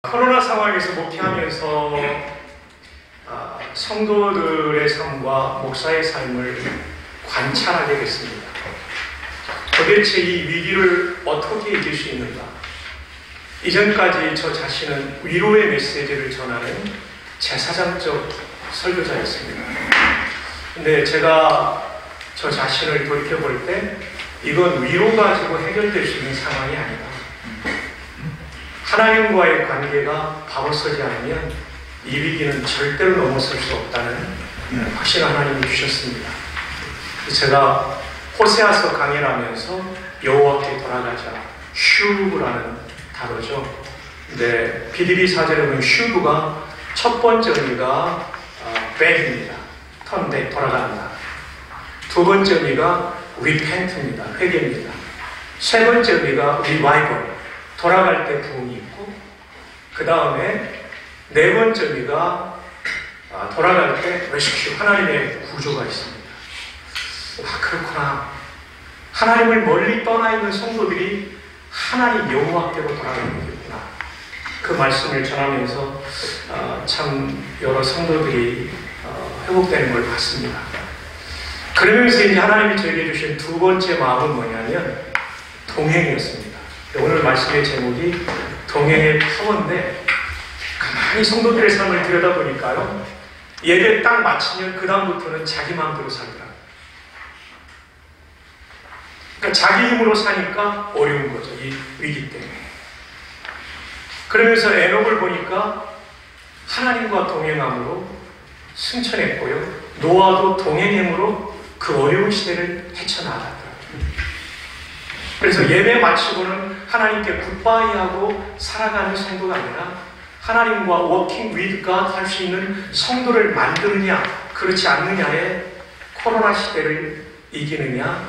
코로나 상황에서 목회하면서 성도들의 삶과 목사의 삶을 관찰하게 됐습니다. 도대체 이 위기를 어떻게 이길 수 있는가? 이전까지 저 자신은 위로의 메시지를 전하는 제사장적 설교자였습니다. 근데 제가 저 자신을 돌이켜볼 때 이건 위로 가지고 해결될 수 있는 상황이 아니다. 하나님과의 관계가 바로 서지 않으면 이 위기는 절대로 넘어설 수 없다는 확신을 하나님이 주셨습니다. 제가 호세아서 강의를 하면서 여호와께 돌아가자, 슈브라는 단어죠. 근데 BDB 사전에 보면 슈브가 첫 번째 의미가 back입니다. turn back, 돌아간다. 두 번째 의미가 repent입니다. 회개입니다. 세 번째 의미가 revival, 돌아갈 때 부흥이 있고, 그 다음에 네 번째 의미가 돌아갈 때 rescue, 하나님의 구조가 있습니다. 그렇구나. 하나님을 멀리 떠나 있는 성도들이 하나님 여호와께로 돌아가는 거겠구나. 그 말씀을 전하면서 참 여러 성도들이 회복되는 걸 봤습니다. 그러면서 이제 하나님이 저에게 주신 두 번째 마음은 뭐냐면 동행이었습니다. 오늘 말씀의 제목이 동행의 파워인데, 가만히 성도들의 삶을 들여다보니까요, 예배 딱 마치면 그 다음부터는 자기 마음대로 살더라. 그러니까 자기 힘으로 사니까 어려운 거죠, 이 위기 때문에. 그러면서 에녹을 보니까 하나님과 동행함으로 승천했고요, 노아도 동행함으로 그 어려운 시대를 헤쳐나갔더라고요. 그래서 예배 마치고는 하나님께 굿바이하고 살아가는 성도가 아니라 하나님과 워킹 위드 갓 할 수 있는 성도를 만드느냐, 그렇지 않느냐에 코로나 시대를 이기느냐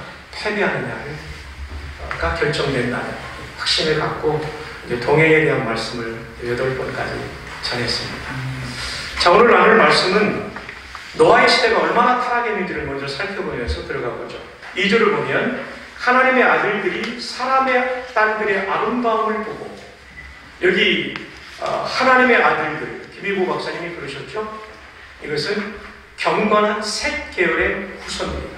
패배하느냐가 결정된다는 확신을 갖고 이제 동행에 대한 말씀을 8번까지 전했습니다. 자, 오늘 나눌 말씀은 노아의 시대가 얼마나 타락했는지를 먼저 살펴보면서 들어가보죠. 2절을 보면 하나님의 아들들이 사람의 딸들의 아름다움을 보고, 여기 하나님의 아들들, 김일보 박사님이 그러셨죠? 이것은 경건한 셋 계열의 후손입니다.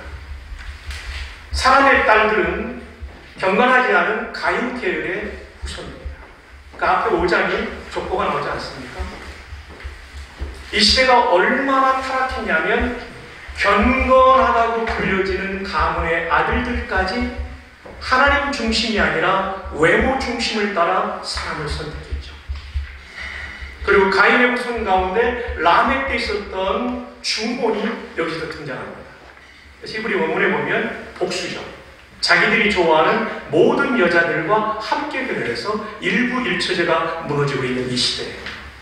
사람의 딸들은 경건하지 않은 가인 계열의 후손입니다. 그 앞에 5장이 족보가 나오지 않습니까? 이 시대가 얼마나 타락했냐면 경건하다고 불려지는 가문의 아들들까지 하나님 중심이 아니라 외모 중심을 따라 사람을 선택했죠. 그리고 가인의 후손 가운데 라멕 때 있었던 중혼이 여기서 등장합니다. 히브리 원문에 보면 복수죠. 자기들이 좋아하는 모든 여자들과 함께 결혼해서 일부 일처제가 무너지고 있는 이 시대에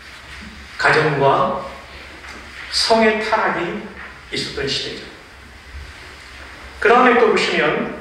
가정과 성의 타락이 있었던 시대죠. 그 다음에 또 보시면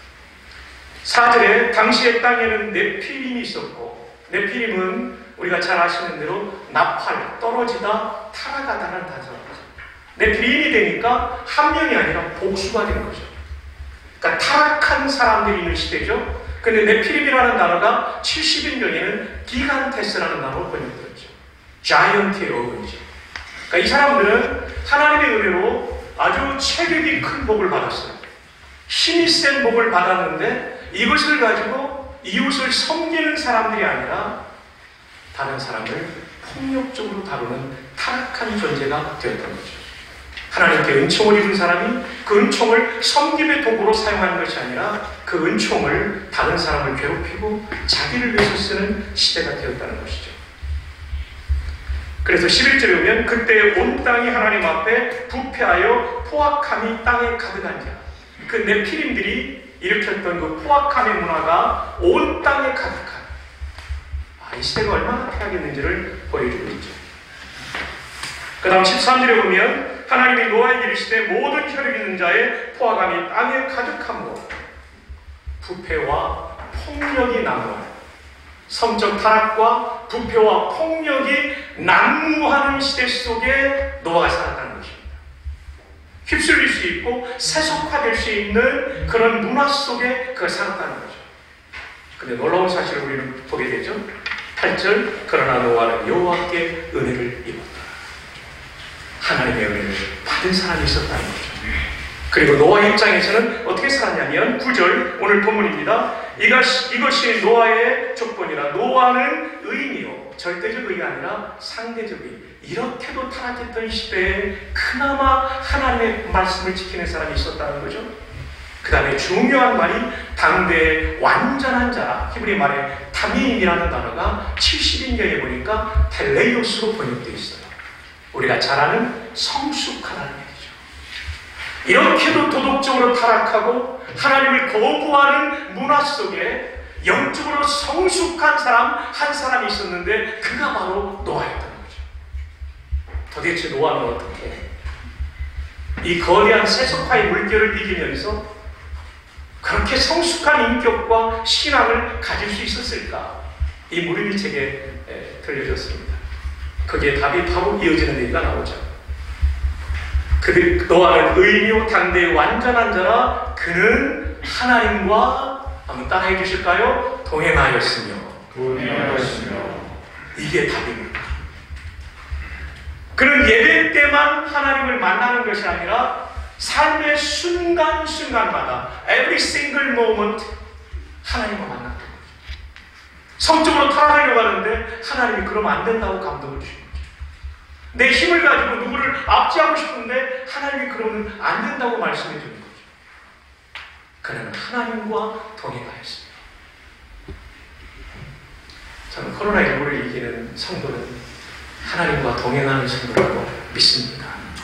4절에 당시의 땅에는 네피림이 있었고, 네피림은 우리가 잘 아시는 대로 나팔, 떨어지다, 타락하다는 단어죠. 네피림이 되니까 한 명이 아니라 복수가 된 거죠. 그러니까 타락한 사람들이 있는 시대죠. 근데 네피림이라는 단어가 70인경에는 기간테스라는 단어로 번역되었죠. 자이언트의 어근이죠. 그러니까 이 사람들은 하나님의 은혜로 아주 체격이 큰 복을 받았어요. 힘이 센 복을 받았는데 이것을 가지고 이웃을 섬기는 사람들이 아니라 다른 사람을 폭력적으로 다루는 타락한 존재가 되었던 거죠. 하나님께 은총을 입은 사람이 그 은총을 섬김의 도구로 사용하는 것이 아니라 그 은총을 다른 사람을 괴롭히고 자기를 위해서 쓰는 시대가 되었다는 것이죠. 그래서 11절에 보면 그때 온 땅이 하나님 앞에 부패하여 포악함이 땅에 가득한 자, 그 네피림들이 일으켰던 그 포악함의 문화가 온 땅에 가득한, 이 시대가 얼마나 패하겠는지를 보여주고 있죠. 그 다음 13절에 보면 하나님이 노아에게 이르시되 모든 혈육 있는 자의 포악함이 땅에 가득함으로 부패와 폭력이 난무하는, 성적 타락과 부패와 폭력이 난무하는 시대 속에 노아가 살았다는 것입니다. 휩쓸릴 수 있고 세속화될 수 있는 그런 문화 속에 그가 살았다는 거죠. 근데 놀라운 사실을 우리는 보게 되죠. 8절 그러나 노아는 여호와께 은혜를 입었다. 하나님의 은혜를 받은 사람이 있었다는 거죠. 그리고 노아 입장에서는 어떻게 살았냐면 9절 오늘 본문입니다. 이것이 노아의 조건이라. 노아는 의인이요 절대적 의가 아니라 상대적 의. 이렇게도 타락했던 시대에 그나마 하나님의 말씀을 지키는 사람이 있었다는 거죠. 그 다음에 중요한 말이 당대의 완전한 자, 히브리 말에 타미임이라는 단어가 70인경에 보니까 텔레이오스로 번역되어 있어요. 우리가 잘 아는 성숙하다는 얘기죠. 이렇게도 도덕적으로 타락하고 하나님을 거부하는 문화 속에 영적으로 성숙한 사람 한 사람이 있었는데 그가 바로 노아였던 거죠. 도대체 노아는 어떻게 이 거대한 세속화의 물결을 이기면서 그렇게 성숙한 인격과 신앙을 가질 수 있었을까? 이 물음이 제게 들려졌습니다. 거기에 답이 바로 이어지는 얘기가 나오죠. 노아는 의인이요 당대의 완전한 자라. 그는 하나님과 한번 따라해 주실까요? 동행하였으며. 이게 답입니다. 그는 예배 때만 하나님을 만나는 것이 아니라 삶의 순간순간마다 every single moment 하나님과 만났던 거죠. 성적으로 타락하려고 하는데 하나님이 그러면 안 된다고 감동을 주신 거죠. 내 힘을 가지고 누구를 압제하고 싶은데 하나님이 그러면 안 된다고 말씀해 주는 거죠. 그는 하나님과 동행하였습니다. 저는 코로나19를 이기는 성도는 하나님과 동행하는 성도라고 믿습니다.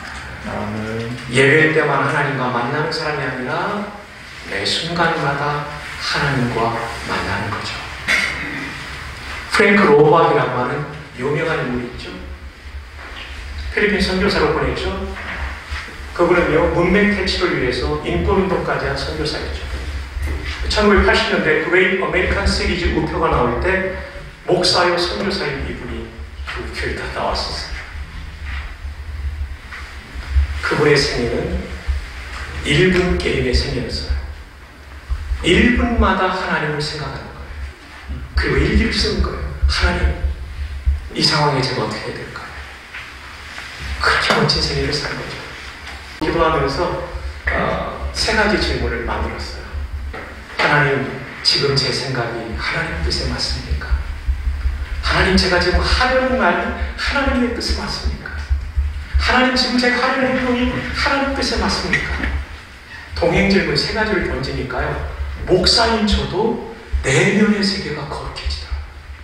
예배 때만 하나님과 만나는 사람이 아니라 매 순간마다 하나님과 만나는 거죠. 프랭크 로박이라고 하는 유명한 인물이 있죠. 필리핀 선교사로 보냈죠. 그분은요 문맹 퇴치를 위해서 인권운동까지 한 선교사였죠. 1980년대 그레이트 아메리칸 시리즈 우표가 나올 때 목사요 선교사인 이분이 그 교회에 다 나왔었어요. 그분의 생애는 1분 게임의 생애였어요. 1분마다 하나님을 생각하는 거예요. 그리고 일기를 쓰는 거예요. 하나님, 이 상황에 제가 어떻게 해야 될까요? 그렇게 멋진 생애를 산 거죠. 기도하면서 3가지 질문을 만들었어요. 하나님, 지금 제 생각이 하나님 뜻에 맞습니까? 하나님, 제가 지금 하려는 말이 하나님의 뜻에 맞습니까? 하나님, 지금 제가 하려는 행동이 하나님 뜻에 맞습니까? 동행 질문 3가지를 던지니까요. 목사인 저도 내면의 세계가 거룩해지더라고요.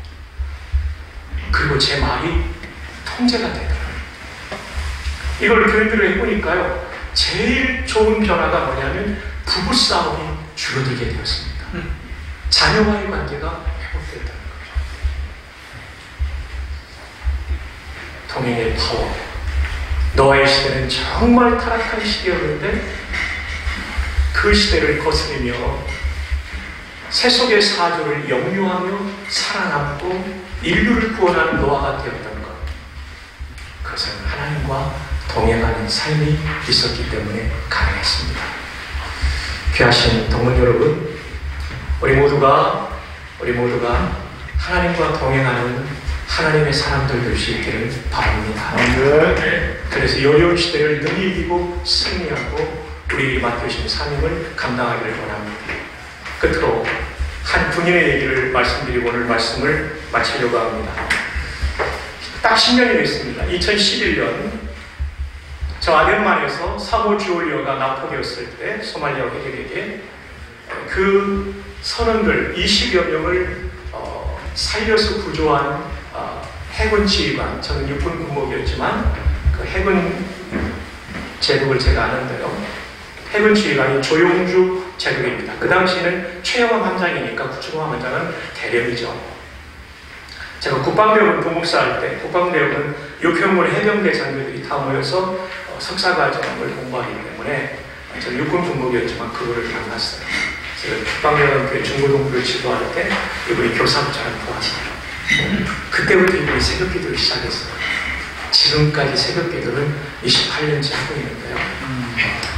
그리고 제 말이 통제가 되더라고요. 이걸 교인들로 해보니까요. 제일 좋은 변화가 뭐냐면 부부싸움이 줄어들게 되었습니다. 자녀와의 관계가 회복됐다는 거죠. 동행의 파워. 노아의 시대는 정말 타락한 시대였는데 그 시대를 거스르며 세속의 사조를 역류하며 살아남고 인류를 구원하는 노아가 되었던 것. 그것은 하나님과 동행하는 삶이 있었기 때문에 가능했습니다. 귀하신 동문 여러분, 우리 모두가 하나님과 동행하는 하나님의 사람들 될 수 있기를 바랍니다. 그래서 요요 시대를 능히 이기고 승리하고 우리 맡으신 사명을 감당하기를 원합니다. 끝으로 한 분인의 얘기를 말씀드리고 오늘 말씀을 마치려고 합니다. 딱 10년이 됐습니다. 2011년 저 아덴만에서 사모 주올리오가 납포되었을 때 소말리아 회계에게 그 선원들 20여 명을 살려서 구조한 해군 지휘관, 저는 육군 군목이었지만 그 해군 제독을 제가 아는데요. 해군 지휘관이 조용주 제독입니다. 그 당시에는 최영암 함장이니까 구축함 함장은 대령이죠. 제가 국방대학원 부목사할 때 국방대학원은 육해공군 해병대 장교들이 다 모여서 석사과정을 공부하기 때문에 저는 육군 군목이었지만 그거를 만났어요. 제가 국방대학원 교회 중고등부를 지도할 때 이분이 교사부장을 도와주세요. 그때부터 이분이 새벽기도를 시작했어요. 지금까지 새벽기도는 28년째 하고 있는데요.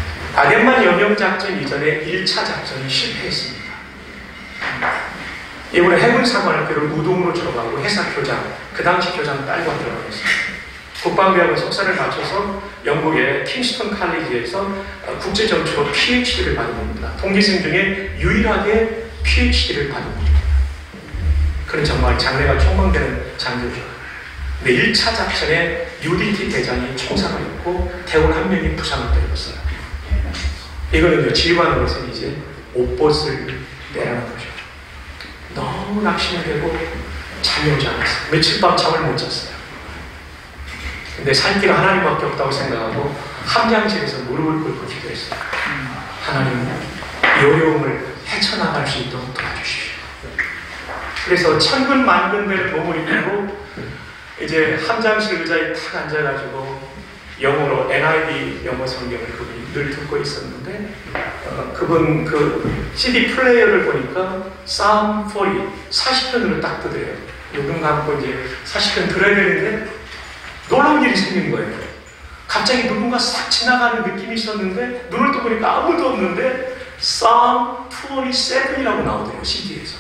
아덴만 연영작전 이전에 1차 작전이 실패했습니다. 이번에 해군사관학교를 우동으로 졸업하고 해사교장, 그 당시 교장 딸과 들어가겠어요. 국방대학원 석사를 마쳐서 영국의 킹스턴 칼리지에서 국제정치로 PhD를 받은 겁니다. 동기생 중에 유일하게 PhD를 받은 겁니다. 그는 정말 장래가 촉망되는 장교죠. 근데 1차 작전에 UDT 대장이 총사가였고 대원 한 명이 부상을 입었어요. 이거는 지휘관으로서는 이제 옷벗을 내라는 거죠. 너무 낙심이 되고 잠이 오지 않았어요. 며칠 밤 잠을 못 잤어요. 근데 살 길은 하나님밖에 없다고 생각하고 함장실에서 무릎을 꿇고 기도했어요. 하나님, 이 어려움을 헤쳐나갈 수 있도록 도와주십시오. 그래서 천근만근된 몸을 입고 이제 함장실 의자에 탁 앉아가지고 영어로 NIV 영어 성경을 그분이 늘 듣고 있었는데 그분 그 CD 플레이어를 보니까 Psalm 40편으로 딱 뜨더래요. 요금 갖고 이제 40편 들어야 되는데 놀라운 일이 생긴 거예요. 갑자기 누군가 싹 지나가는 느낌이 있었는데 눈을 떠보니까 아무도 없는데 Psalm 27이라고 나오더래요. CD에서.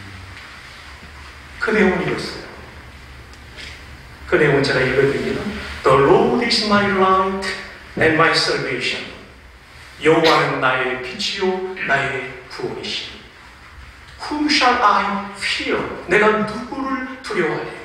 그 내용은 이랬어요. 그 내용은 제가 읽어드립니다. The Lord is my light and my salvation. 여호와는 나의 빛이요 나의 구원이시니. Whom shall I fear? 내가 누구를 두려워하리요?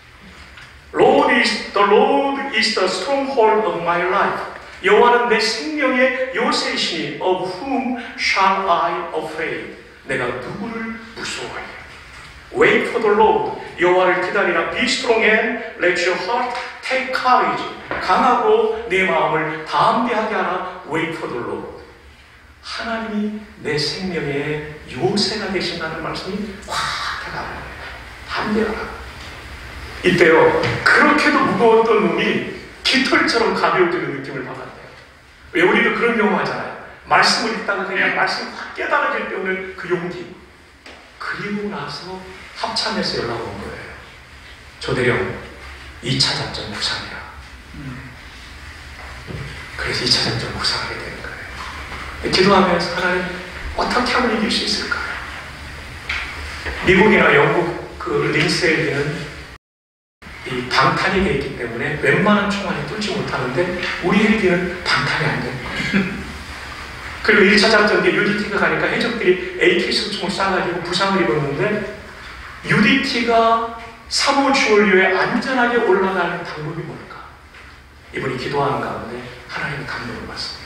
The Lord is the stronghold of my life. 여호와는 내 생명의 요새이시니 of whom shall I afraid? 내가 누구를 무서워하리요? Wait for the Lord. 여호와를 기다리라. Be strong and let your heart take courage. 강하고 내 마음을 담대하게 하라. Wait for the Lord. 하나님이 내 생명의 요새가 되신다는 말씀이 확 다가와요. 담대하라. 이때요, 그렇게도 무거웠던 놈이 깃털처럼 가벼워지는 느낌을 받았대요. 왜 우리도 그런 경우 하잖아요. 말씀을 읽다가 그냥 말씀 확 깨달아질 때 오는 그 용기. 그리고 나서 합참에서 연락 온 거예요. 조대령, 2차 작전 부상이라. 그래서 2차 작전 부상하게 되는 거예요. 기도하면서 하나님, 어떻게 하면 이길 수 있을까요? 미국이나 영국 그 링스헬기는 이 방탄이 되어 있기 때문에 웬만한 총알이 뚫지 못하는데 우리 헬기는 방탄이 안 돼요. 그리고 1차 작전 때 UDT가 가니까 해적들이 AK 수총을 쏴가지고 부상을 입었는데 UDT가 3호 주얼료에 안전하게 올라가는 방법이 뭘까? 이분이 기도하는 가운데 하나님의 감동을 받습니다.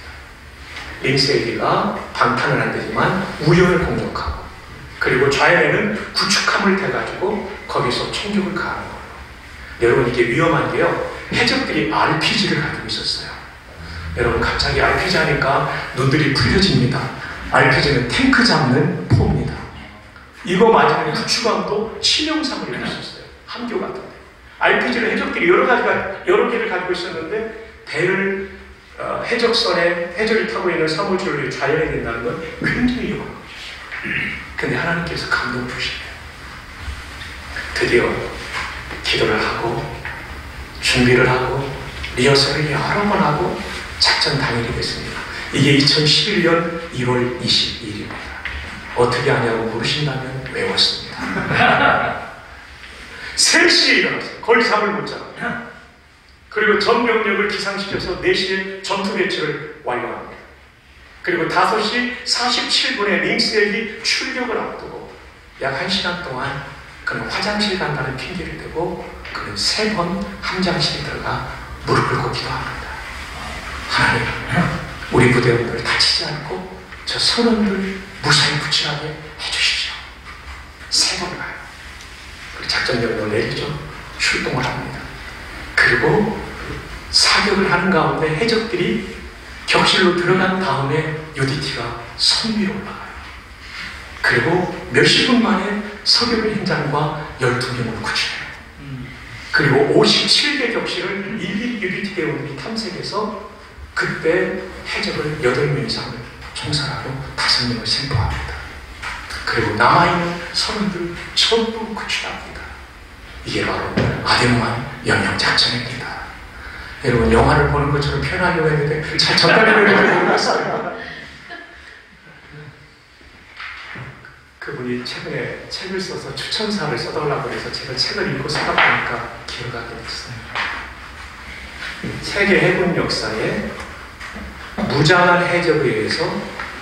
링스헬기가 방탄은 안 되지만 우연을 공격하고 그리고 좌연에는 구축함을 대가지고 거기서 총격을 가하는 거예요. 여러분 이게 위험한 게요. 해적들이 RPG를 가지고 있었어요. 여러분 갑자기 RPG 하니까 눈들이 풀려집니다. RPG는 탱크 잡는 포입니다. 이거 맞으면 구축함도 치명상을 입었었어요. 함교 같은데. RPG를 해적들이 여러 개를 가지고 있었는데 배를 해적선에 해적이 타고 있는 사무줄을 좌연에 된다는 건 굉장히 위험한 거죠. 근데 하나님께서 감동을 주시네요. 드디어 기도를 하고 준비를 하고 리허설을 여러 번 하고 작전 당일이 됐습니다. 이게 2011년 1월 22일입니다. 어떻게 하냐고 물으신다면 외웠습니다. 3시에 일어났어요. 거의 잠을 못 자고. 그리고 전 병력을 기상시켜서 4시에 전투 배치를 완료합니다. 그리고 5시 47분에 링스헬기 출격을 앞두고 약 1시간 동안 그는 화장실 간다는 핑계를 대고 그는 3번 함장실에 들어가 무릎 꿇고 기도합니다. 하나님, 우리 부대원들 다치지 않고 저 선원들 무사히 부치하게 해주십시오. 3번 가요. 그리고 작전명령을 내리죠. 출동을 합니다. 그리고 사격을 하는 가운데 해적들이 격실로 들어간 다음에 UDT가 선 위로 올라가요. 그리고 몇십 분 만에 석유를 행장과 12명을 구출해요. 그리고 57개 격실을 일일이 UDT 대원들이 탐색해서 그때 해적을 8명 이상을 총살하고 5명을 생포합니다. 그리고 남아있는 선원들을 전부 구출합니다. 이게 바로 아덴만 영영작전입니다. 여러분 영화를 보는 것처럼 표현하려고 했는데 잘 전달되는 걸 모르겠어요. 그분이 최근에 책을 써서 추천사를 써달라고 해서 제가 책을 읽고 생각하니까 기억하게 됐어요. 세계 해군 역사에 무장한 해적에 의해서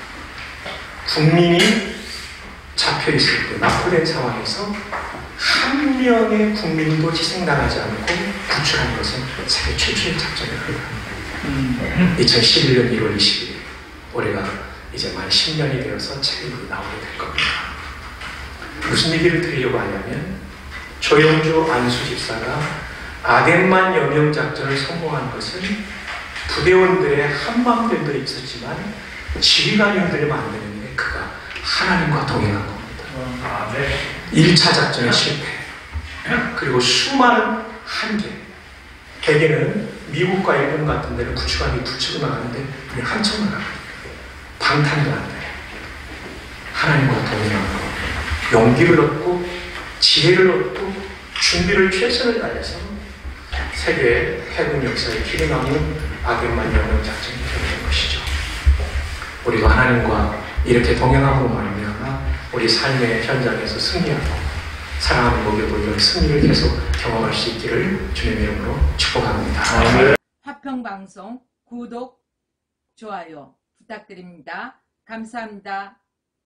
국민이 잡혀있을 때 납포된 상황에서 한 명의 국민도 희생당하지 않고 구출한 것은 세계 최초의 작전이었습니다. 2011년 1월 20일 올해가 이제 만 10년이 되어서 책이 나오게 될 겁니다. 무슨 얘기를 드리려고 하냐면 조영주 안수 집사가 아덴만 여명작전을 성공한 것은 부대원들의 한마음들도 있었지만 지휘관님들을 만드는데 그가 하나님과 동행한 겁니다. 1차 작전의 실패, 그리고 수많은 한계, 대개는 미국과 일본 같은 데는 구축함이 붙이고 나가는데 그냥 한참 나가요. 방탄도 안 돼요. 하나님과 동행하고 용기를 얻고 지혜를 얻고 준비를 최선을 다해서 세계 해군 역사의 길이 남은 아덴만 여명 작전이 되는 것이죠. 우리가 하나님과 이렇게 동행하고 말미암아 우리 삶의 현장에서 승리하고 사랑하는 목욕을 이런 승리를 계속 경험할 수 있기를 주님의 이름으로 축복합니다. 화평방송 구독, 좋아요 부탁드립니다. 감사합니다.